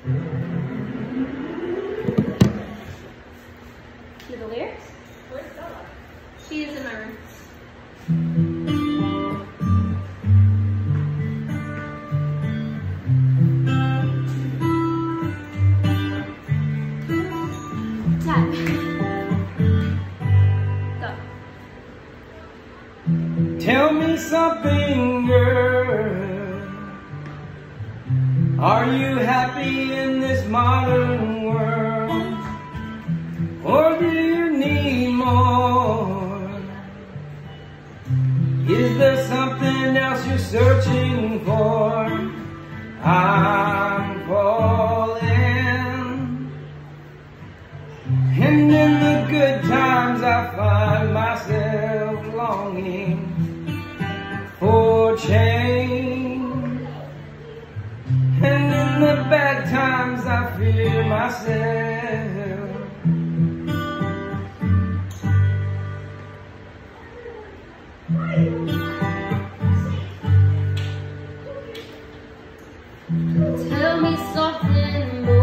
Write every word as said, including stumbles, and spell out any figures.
Do the lyrics? Where's Bella? She is in my room. Time. Go. Tell me something, girl. Are you happy in this modern world? Or do you need more? Is there something else you're searching for? I'm falling, and in the good times I find myself longing for change, and in the bad times I fear myself. Tell me something,